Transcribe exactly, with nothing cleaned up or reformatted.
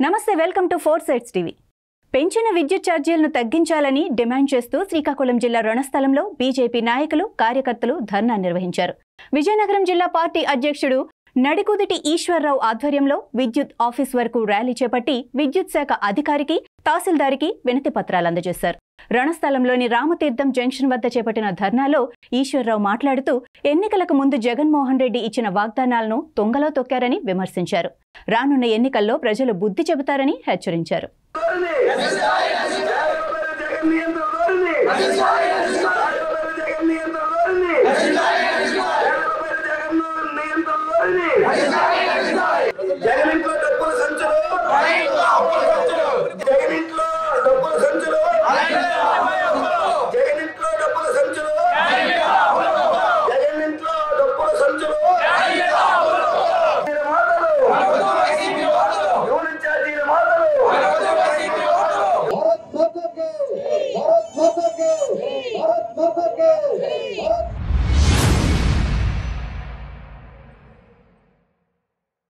నమస్తే, welcome to four sides TV. పెంచిన విద్యుత్ ఛార్జీలను తగ్గించాలని డిమాండ్ చేస్తూ శ్రీకాకుళం జిల్లా రణస్థలంలో బీజేపీ నాయకులు, కార్యకర్తలు ధర్నా నిర్వహించారు. విజయనగరం జిల్లా పార్టీ అధ్యక్షుడు నడికుదిటి ఈశ్వర్రావు ఆధ్వర్యంలో విద్యుత్ ఆఫీస్ వరకు ర్యాలీ చేపట్టి విద్యుత్ శాఖ అధికారికి, తహసీల్దారికి వినతి పత్రాలు అందజేశారు. రణస్థలంలోని రామతీర్థం జంక్షన్ వద్ద చేపట్టిన ధర్నాలో ఈశ్వర్రావు మాట్లాడుతూ ఎన్నికలకు ముందు జగన్మోహన్ రెడ్డి ఇచ్చిన వాగ్దానాలను తొంగలో తొక్కారని విమర్శించారు. రానున్న ఎన్నికల్లో ప్రజలు బుద్ధి చెబుతారని హెచ్చరించారు.